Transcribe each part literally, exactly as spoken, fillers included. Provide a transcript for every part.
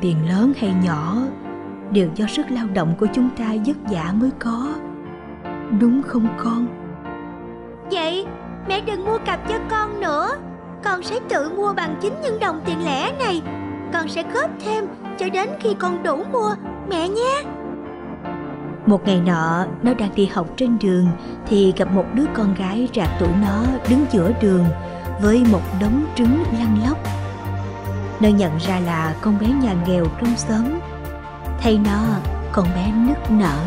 tiền lớn hay nhỏ đều do sức lao động của chúng ta vất vả mới có. Đúng không con? Vậy mẹ đừng mua cặp cho con nữa. Con sẽ tự mua bằng chính những đồng tiền lẻ này. Con sẽ góp thêm cho đến khi con đủ mua, mẹ nhé. Một ngày nọ, nó đang đi học trên đường thì gặp một đứa con gái trạc tuổi nó đứng giữa đường với một đống trứng lăn lóc. Nó nhận ra là con bé nhà nghèo trong xóm. Thấy nó, con bé nức nở.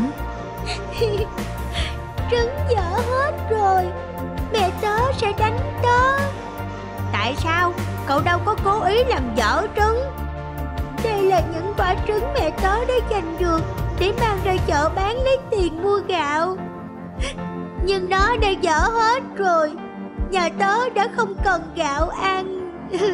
Trứng dở hết rồi, mẹ tớ sẽ đánh tớ. Tại sao? Cậu đâu có cố ý làm dở trứng. Đây là những quả trứng mẹ tớ đã giành được để mang ra chợ bán lấy tiền mua gạo. Nhưng nó đã dở hết rồi. Nhà tớ đã không cần gạo ăn.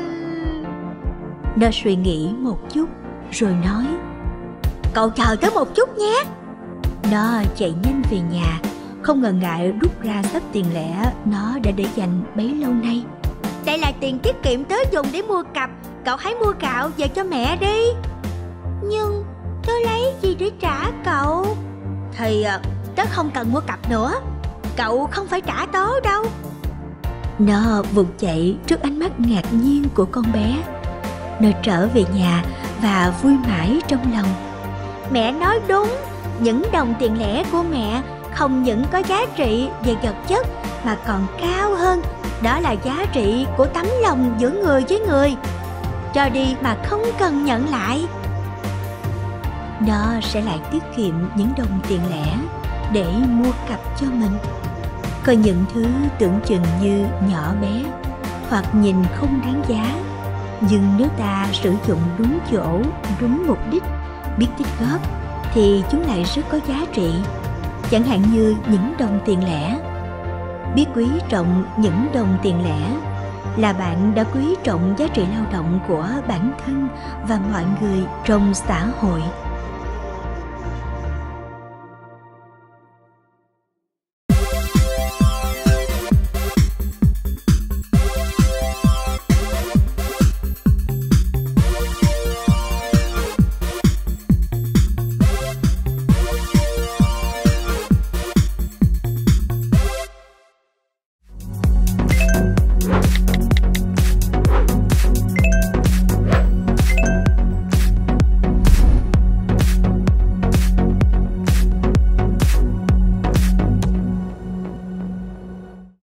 Nó suy nghĩ một chút rồi nói: Cậu chờ tớ một chút nhé. Nó chạy nhanh về nhà, không ngần ngại rút ra xấp tiền lẻ nó đã để dành bấy lâu nay. Đây là tiền tiết kiệm tớ dùng để mua cặp. Cậu hãy mua gạo về cho mẹ đi. Nhưng tớ lấy gì để trả cậu? Thì tớ không cần mua cặp nữa. Cậu không phải trả tớ đâu. Nó vụt chạy trước ánh mắt ngạc nhiên của con bé. Nó trở về nhà và vui mãi trong lòng. Mẹ nói đúng. Những đồng tiền lẻ của mẹ không những có giá trị về vật chất mà còn cao hơn. Đó là giá trị của tấm lòng giữa người với người. Cho đi mà không cần nhận lại. Nó sẽ lại tiết kiệm những đồng tiền lẻ để mua cặp cho mình. Coi những thứ tưởng chừng như nhỏ bé hoặc nhìn không đáng giá, nhưng nếu ta sử dụng đúng chỗ, đúng mục đích, biết tích góp thì chúng lại rất có giá trị. Chẳng hạn như những đồng tiền lẻ. Biết quý trọng những đồng tiền lẻ là bạn đã quý trọng giá trị lao động của bản thân và mọi người trong xã hội.